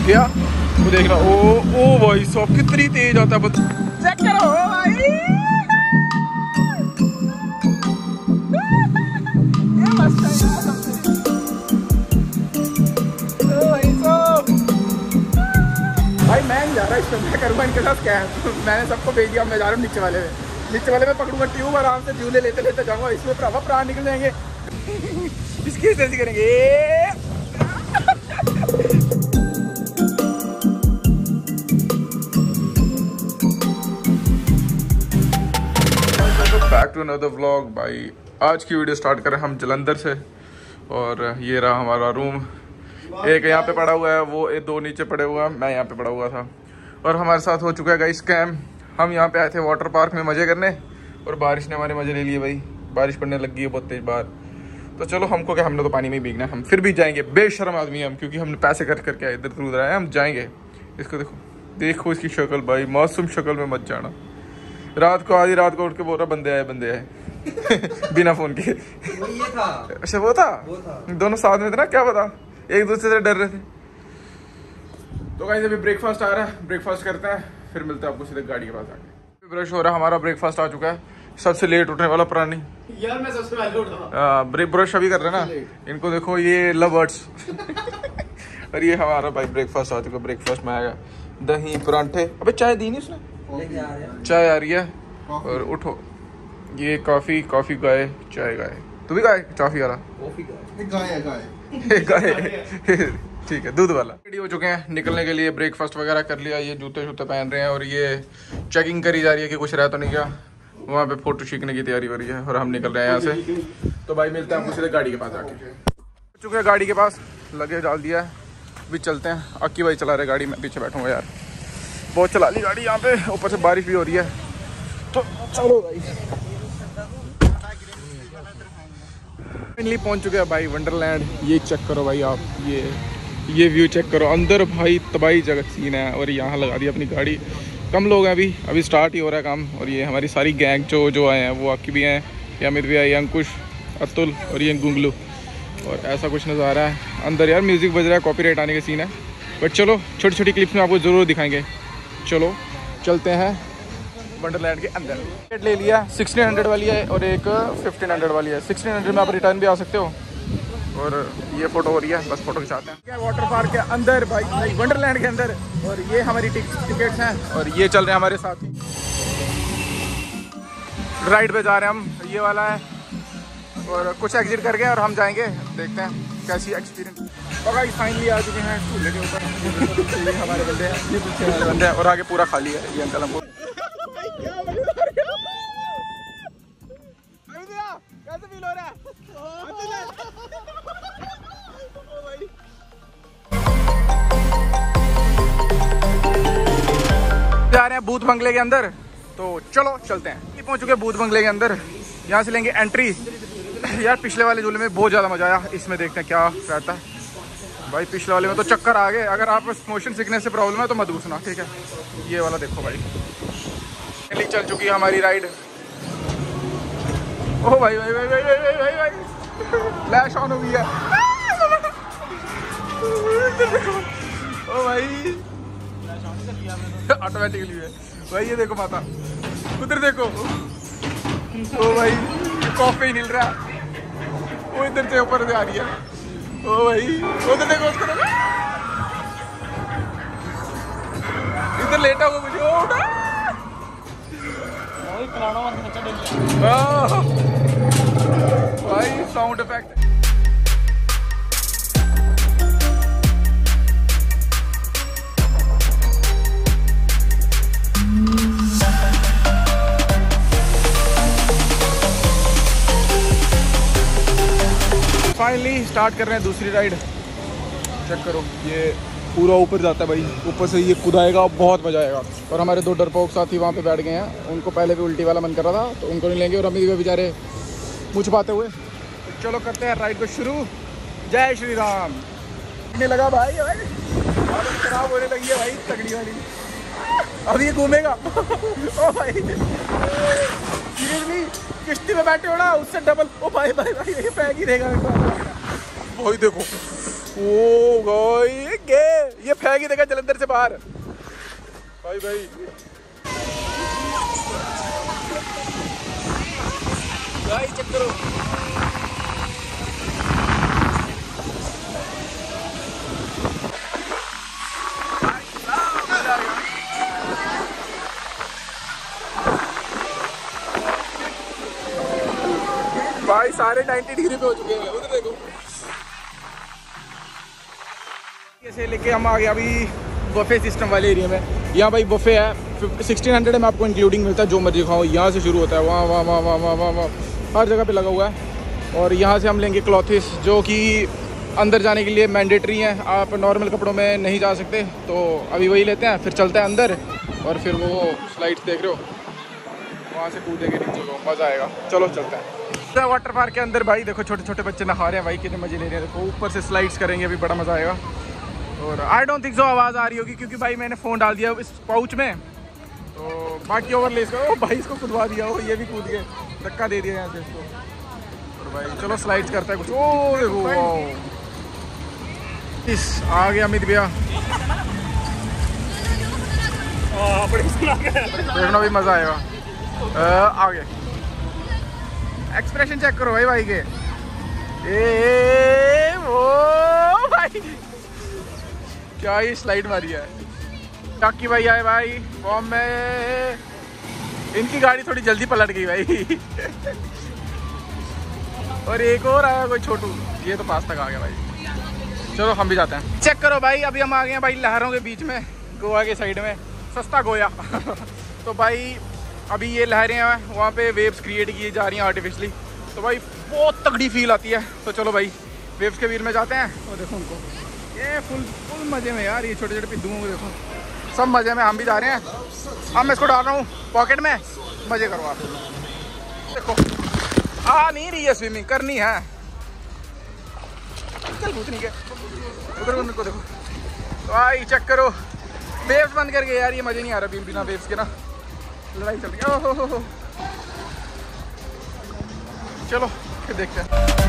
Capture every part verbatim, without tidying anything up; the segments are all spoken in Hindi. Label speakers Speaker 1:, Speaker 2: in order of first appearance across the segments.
Speaker 1: गया वो देखना। ओ ओ भाई सब कितनी तेज आता है, चेक करो भाई। ये मस्त है भाई। मैं नहीं जा रहा इस मैं करूँगा इनके साथ क्या है। मैंने सबको भेज दिया, मैं जा रहा हूँ नीचे वाले में। नीचे वाले में पकड़ूंगा ट्यूब, आराम से झूले लेते लेते जाऊँगा। इसमें प्रावा प्राण निकल जाएंगे। इसकी जैसी करेंगे। बैक टू अनदर व्लॉग भाई। आज की वीडियो स्टार्ट करें हम जलंधर से। और ये रहा हमारा रूम। एक यहाँ पे पड़ा हुआ है, वो एक दो नीचे पड़े हुआ है, मैं यहाँ पे पड़ा हुआ था। और हमारे साथ हो चुका है गाइस स्कैम। हम यहाँ पे आए थे वाटर पार्क में मज़े करने, और बारिश ने हमारे मज़े ले लिए भाई। बारिश पड़ने लगी है बहुत तेज बाहर। तो चलो हमको क्या, हमने तो पानी में ही भीगना है, हम फिर भी जाएंगे। बेशर्म आदमी हम, क्योंकि हमने पैसे खर्च करके आए, इधर उधर आए, हम जाएंगे। इसको देखो देखो इसकी शक्ल भाई, मासूम शक्ल में मत जाना। रात को आधी रात को उठ के बोल रहा बंदे आए बंदे आए बिना फ़ोन के।
Speaker 2: वो ये था।
Speaker 1: अच्छा वो था,
Speaker 2: वो था।
Speaker 1: दोनों साथ में थे ना, क्या पता एक दूसरे से डर रहे थे। तो गाइस अभी ब्रेकफास्ट आ रहा है, ब्रेकफास्ट करते हैं, फिर मिलते हैं आपको सीधे गाड़ी के पास आके। ब्रश हो रहा है, हमारा ब्रेकफास्ट आ चुका है। सबसे लेट उठने वाला प्राणी
Speaker 2: यार, मैं सबसे पहले उठ रहा हूं।
Speaker 1: ब्रेक ब्रश अभी कर रहे हैं ना, इनको देखो ये लव बर्ड्स। और ये हमारा भाई ब्रेकफास्ट आ चुका है। ब्रेकफास्ट में आएगा दही परांठे। अबे चाय दी नहीं उसने, चाय आ रही है। और उठो, ये कॉफी कॉफी गाय, चाय गाय। तू भी गाय कॉफी वाला? कॉफी गाय गाय गाय ठीक है, दूध वाला। रेडी हो चुके हैं निकलने के लिए, ब्रेकफास्ट वगैरह कर लिया। ये जूते शूते पहन रहे हैं और ये चेकिंग करी जा रही है कि कुछ रह तो नहीं गया। वहाँ पे फोटो खींचने की तैयारी हो रही है और हम निकल रहे हैं यहाँ से। तो भाई मिलते हैं आपको सीधे गाड़ी के पास आके। चुके हैं गाड़ी के पास, लगेज डाल दिया है, अभी चलते हैं। अक्की भाई चला रहे गाड़ी, मैं पीछे बैठूंगा यार। बहुत चला ली गाड़ी यहाँ पे, ऊपर से बारिश भी हो रही है। तो चलो भाई, फाइनली पहुंच चुके हैं भाई वंडरलैंड। ये चेक करो भाई आप, ये ये व्यू चेक करो। अंदर भाई तबाही जगह सीन है। और यहाँ लगा दी अपनी गाड़ी। कम लोग हैं अभी, अभी स्टार्ट ही हो रहा है काम। और ये हमारी सारी गैंग जो जो आए हैं, वो आकी भी हैं, ये अमित भी आए, अंकुश, अतुल और ये गुंगलू। और ऐसा कुछ नज़र आ रहा है अंदर यार। म्यूज़िक बज रहा है, कॉपीराइट आने के सीन है। बट चलो छोटी छोटी क्लिप्स में आपको ज़रूर दिखाएंगे। चलो चलते हैं वंडरलैंड के अंदर। टिकट ले लिया, सिक्सटीन हंड्रेड वाली है और एक फिफ्टीन हंड्रेड वाली है। सिक्सटीन हंड्रेड में आप रिटर्न भी आ सकते हो। और ये फोटो हो रही है, बस फोटो खिंचाते हैं वाटर पार्क के अंदर भाई, नहीं वंडरलैंड के अंदर। और ये हमारी टिकट्स हैं और ये चल रहे हैं हमारे साथ। राइड पे जा रहे हैं हम, ये वाला है। और कुछ एग्जिट कर गए और हम जाएंगे, देखते हैं कैसी एक्सपीरियंस। और फाइनली आ चुके हैं झूले के ऊपर। ये हमारे बंदे हैं, ये पीछे हमारे बंदे हैं और आगे पूरा खाली है। ये अंकल हमको कैसे फील हो रहा है? जा रहे हैं भूत बंगले के अंदर, तो चलो चलते हैं। ये पहुंच चुके हैं भूत बंगले के अंदर, यहाँ से लेंगे एंट्री। यार पिछले वाले झूले में बहुत ज़्यादा मजा आया, इसमें देखते हैं क्या रहता है भाई। पिछले वाले में तो चक्कर आ गए। अगर आप मोशन सिकनेस से प्रॉब्लम है तो मत घुसना, ठीक है। ये वाला देखो भाई, चल चुकी है हमारी राइड। ओ भाई भाई भाई भाई भाई भाई भाई फ्लैश ऑन हो गई है। ओ भाई ऑटोमेटिकली है भाई। ये देखो माता, उधर देखो। ओ भाई कॉफी ही हिल रहा है, वो इधर से ऊपर से आ रही है। ओ भाई उधर देखो, उसको देखो, इधर लेटा हुआ मुझे। ओ उठा भाई, साउंड इफेक्ट। फाइनली स्टार्ट कर रहे हैं दूसरी राइड। चेक करो, ये पूरा ऊपर जाता है भाई, ऊपर से ये कुदाएगा, बहुत मजा आएगा। और हमारे दो डरपोक साथी वहाँ पे बैठ गए हैं, उनको पहले भी उल्टी वाला मन कर रहा था, तो उनको नहीं लेंगे। और अभी भी बेचारे मुँह छुपाते हुए। तो चलो करते हैं राइड को शुरू। जय श्री राम। नहीं लगा भाई, भाई खराब होने लगी है भाई तगड़ी वाली। अब ये घूमेगा। ओ भाई सीरियसली किश्ती में बैठे हो ना, उससे डबल। ओ भाई भाई भाई ये पैक ही रहेगा। भाई देखो ओ भाई गे ये फेंक ही देगा जलंधर से बाहर भाई भाई भाई चेक करो भाई सारे नब्बे डिग्री पे हो चुके हैं उधर देखो। ऐसे लेके हम आ गए अभी बफे सिस्टम वाले एरिया में। यहाँ भाई बफे है सिक्सटीन हंड्रेड में आपको इंक्लूडिंग मिलता है, जो मर्जी खाओ। यहाँ से शुरू होता है वहाँ वहाँ वहाँ वहाँ वहाँ वहाँ वहाँ हर जगह पे लगा हुआ है। और यहाँ से हम लेंगे क्लॉथिस जो कि अंदर जाने के लिए मैंडेटरी हैं, आप नॉर्मल कपड़ों में नहीं जा सकते, तो अभी वही लेते हैं। फिर चलते हैं अंदर और फिर वो स्लाइड्स देख रहे हो वहाँ से कूदेंगे नीचे को, मज़ा आएगा। चलो चलते हैं वाटर पार्क के अंदर। भाई देखो छोटे छोटे बच्चे नहा रहे हैं भाई, कितने मजे ले रहे हैं। देखो ऊपर से स्लाइड्स करेंगे, अभी बड़ा मज़ा आएगा। और आई डोंट थिंक सो आवाज़ आ रही होगी क्योंकि भाई मैंने फ़ोन डाल दिया इस पाउच में, तो बाकी ओवरलेस करो। भाई इसको कूदवा दिया हो, ये भी कूद गए, धक्का दे दिया यहाँ से इसको। और भाई चलो स्लाइड्स करते हैं कुछ। ओ देखो इस आ गया अमित भैया, देखना भी मज़ा आएगा। आ गए, एक्सप्रेशन चेक करो भाई भाई के। ए वो भाई क्या ये स्लाइड मारी है। काकी भाई आए भाई फॉर्म में, इनकी गाड़ी थोड़ी जल्दी पलट गई भाई। और एक और आया कोई छोटू, ये तो पास तक आ गया भाई। चलो हम भी जाते हैं। चेक करो भाई अभी हम आ गए हैं भाई लहरों के बीच में, गोवा के साइड में, सस्ता गोया। तो भाई अभी ये लहरें हैं, वहाँ पे वेव्स क्रिएट की जा रही हैं आर्टिफिशली, तो भाई बहुत तगड़ी फील आती है। तो चलो भाई वेव्स के बीच में जाते हैं। और देखो उनको, ये फुल फुल मज़े में यार, ये छोटे छोटे पिद्दुओं को देखो, सब मज़े में। हम भी जा रहे हैं, अब मैं इसको डाल रहा हूँ पॉकेट में, मज़े करो आप। देखो आ नहीं रही है, स्विमिंग करनी है, चल पूछनी के उधर उनको देखो। तो आई चेक करो, वेव्स बंद करके यार ये मज़े नहीं आ रहा बिना वेव्स के ना, लड़ाई चल रही है। ओहो हो हो, चलो फिर देखते हैं।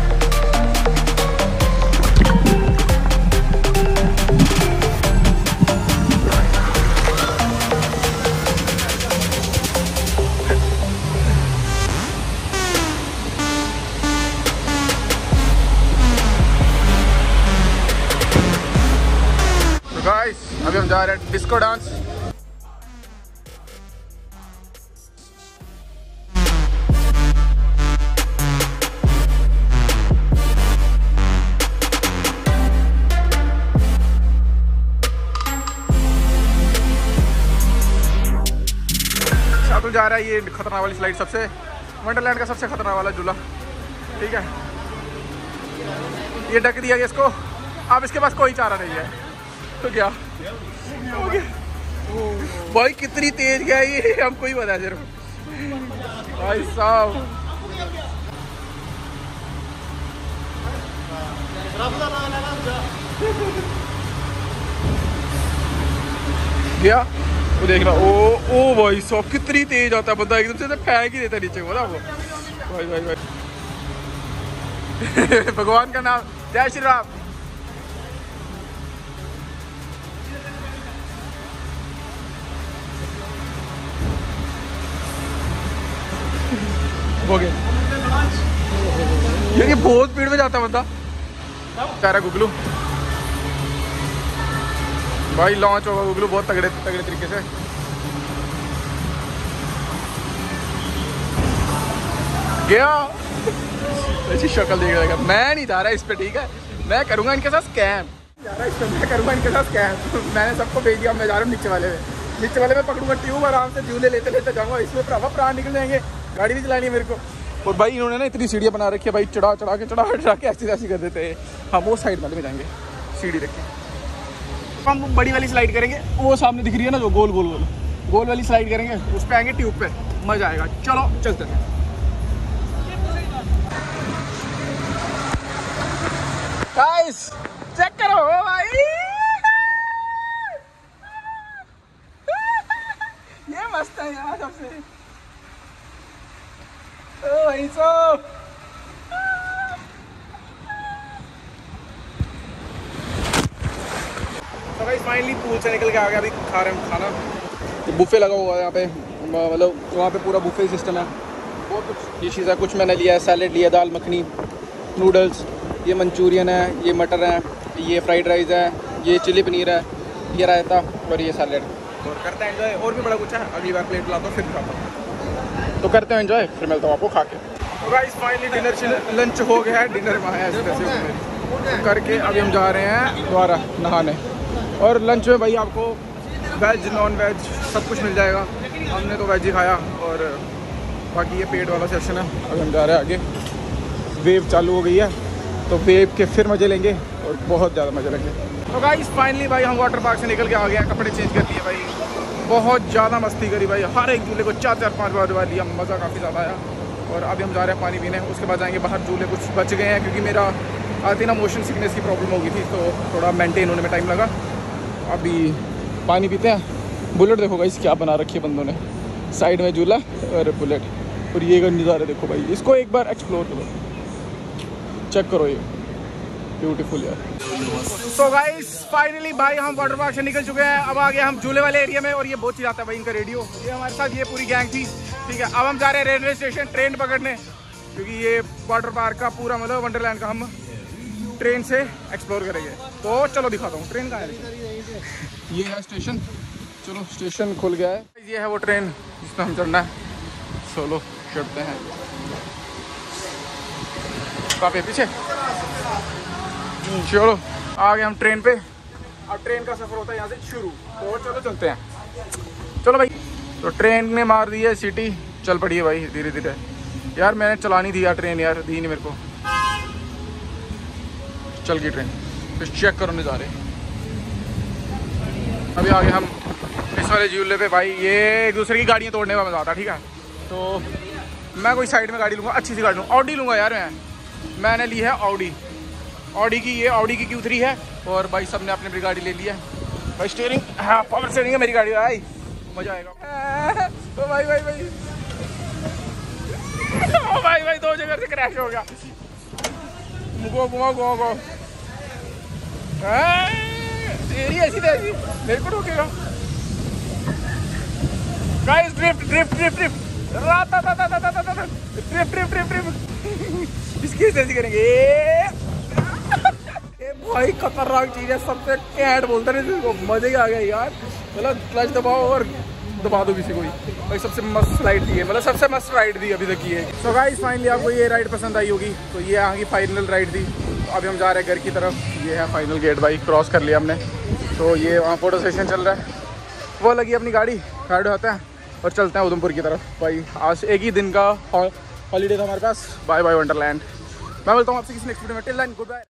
Speaker 1: तो गाइस अभी हम जा रहे हैं डिस्को डांस। जा रहा है ये खतरनाक वाली स्लाइड, सबसे वंडरलैंड का सबसे खतरनाक वाला झूला, ठीक है। ये ढक दिया गया इसको, अब इसके पास कोई चारा नहीं है। तो क्या हो गया भाई, कितनी तेज गया ये हमको ही बता जरूर भाई साहब। गया वो देखना, ओ ओ भाई साहब कितनी तेज आता है बंदा, एकदम से फेंक ही देता है नीचे को ना वो। भाई भाई भाई भगवान का नाम, जय श्री राम। हो गया ये बहुत स्पीड में जाता है बंदा। कह रहा गुगलू भाई लॉन्च होगा, गुगलू बहुत तगड़े तगड़े तरीके से। गया ऐसी शक्ल देख रहा है, मैं नहीं जा रहा इस पे, ठीक है, मैं करूंगा इनके साथ स्कैम, जा रहा इस पे मैं करूंगा इनके साथ स्कैम। मैंने सबको भेज दिया, मैं जा रहा हूँ नीचे वाले में, नीचे वाले में पकड़ूंगा ट्यूब, आराम से झूले लेते लेते जाऊंगा। इसमें प्रावा प्राण निकल जाएंगे, गाड़ी भी चलानी है मेरे को। और भाई इन्होंने ना इतनी सीढ़ियाँ बना रखी है भाई, चढ़ा चढ़ा के चढ़ा चढ़ा के ऐसी ऐसी कर देते हैं। हम वो साइड वाले में जाएंगे, सीढ़ी रख के हम बड़ी वाली स्लाइड करेंगे, वो सामने दिख रही है ना जो गोल गोल गोल गोल वाली स्लाइड करेंगे, उस पे आएंगे ट्यूब पे, मजा आएगा। चलो चलते हैं। गाइस चेक करो भाई, ये मस्त है यार सबसे। ओ भाई साहब गाइस फाइनली पूल से निकल के आ गया, अभी खा रहे हैं खाना। तो बुफे लगा हुआ है यहाँ पे, मतलब वहाँ पे पूरा बुफे सिस्टम है, बहुत कुछ डिशेज़ है। कुछ मैंने लिया है, सैलेड लिया, दाल मखनी, नूडल्स, ये मंचूरियन है, ये मटर है, ये फ्राइड राइस है, ये चिली पनीर है, ये रायता और ये सैलेड। और करते हैं एंजॉय, और भी बड़ा कुछ है, अगली बार प्लेट लाता हूँ फिर खाता हूँ। तो करते हैं एंजॉय, फिर मिलता हूँ आपको खा के। तो गाइस फाइनली डिनर लंच हो गया है, डिनर में आया है तो करके अभी हम जा रहे हैं दोबारा नहाने। और लंच में भाई आपको वेज नॉन वेज सब कुछ मिल जाएगा। हमने तो वेज ही खाया और बाकी ये पेट वाला सेक्शन है। अभी हम जा रहे हैं आगे, वेव चालू हो गई है तो वेव के फिर मज़े लेंगे और बहुत ज़्यादा मज़े लेंगे। तो गाइस फाइनली भाई हम वाटर पार्क से निकल के आ गए, कपड़े चेंज कर लिए भाई, बहुत ज़्यादा मस्ती करी भाई, हर एक झूले को चार चार पाँच बार बार लिया, मज़ा काफ़ी ज़्यादा आया। और अभी हम जा रहे हैं पानी पीने, उसके बाद जाएंगे बाहर। झूले कुछ बच गए हैं क्योंकि मेरा आती ना मोशन सिकनेस की प्रॉब्लम हो गई थी, तो थोड़ा मेंटेन होने में टाइम लगा। अभी पानी पीते हैं। बुलेट देखो गाइस क्या बना रखी है बंदों ने, साइड में झूला और बुलेट, और ये नज़ारे देखो भाई, इसको एक बार एक्सप्लोर करो, चेक करो, ये ब्यूटीफुल यार। तो गाइस फाइनली भाई हम वाटर पार्क से निकल चुके हैं, अब आ गए हम झूले वाले एरिया में। और ये बहुत चिल्लाता है भाई इनका रेडियो, ये हमारे साथ ये पूरी गैंग थी, ठीक है। अब हम जा रहे हैं रेलवे स्टेशन ट्रेन पकड़ने, क्योंकि ये वाटर पार्क का पूरा मतलब वंडरलैंड का हम ट्रेन से एक्सप्लोर करेंगे। तो चलो दिखाता हूँ ट्रेन कहाँ है। ये है स्टेशन, चलो स्टेशन खुल गया है। ये है वो ट्रेन जिसमें हम चढ़ना है, चलो चढ़ते हैं। काफी पीछे, चलो आ गए हम ट्रेन पे। अब ट्रेन का सफ़र होता है यहाँ से शुरू, तो चलो चलते हैं। चलो भाई, तो ट्रेन ने मार दी है सीटी, चल पड़ी है भाई धीरे धीरे। यार मैंने चलानी थी यार ट्रेन, यार दी नहीं मेरे को। चल गई ट्रेन, फिर चेक करो नज़ारे। अभी आगे हम इस वाले झूले पे भाई, ये एक दूसरे की गाड़ियाँ तोड़ने का मज़ा आता है, ठीक है। तो मैं कोई साइड में गाड़ी लूँगा, अच्छी सी गाड़ी लूँगा, ऑडी लूँगा यार मैं मैंने ली है ऑडी, ऑडी की, ये ऑडी की क्यू थ्री है। और भाई सब ने अपनी अपनी गाड़ी ले ली है भाई। स्टीयरिंग, हाँ पावर स्टीयरिंग है मेरी गाड़ी भाई, मज़ा आएगा। तो भाई भाई भाई ओ भाई भाई दो जगह से क्रैश हो गया। गो गो गो गो ऐसी ऐसी मेरे को रोकेगा। Guys drift drift drift drift राता ता ता ता ता ता ड्रिफ्ट ड्रिफ्ट ड्रिफ्ट ड्रिफ्ट इसकी जैसी करेंगे। ये भाई खतरनाक चीज़ है, सबसे कैट बोलते हैं इसको, मजे ही आ गया यार। मतलब क्लच दबाओ और दबा दो किसी को, भाई सबसे मस्त राइड थी, मतलब सबसे मस्त राइड थी अभी तक ये। तो गाइस फाइनली आपको ये राइड पसंद आई होगी, तो ये यहाँ की फाइनल राइड थी। तो अभी हम जा रहे हैं घर की तरफ, ये है फाइनल गेट भाई, क्रॉस कर लिया हमने। तो ये वहाँ फोटो सेशन चल रहा है, वो लगी अपनी गाड़ी, गाड़ी होता है और चलते हैं उधमपुर की तरफ भाई। आज एक ही दिन का हॉलीडे था हमारे पास। Bye bye Wonderland. मैं बोलता हूँ आपसे किसी नेक्स्ट वीडियो में, टिल देन गुड बाय।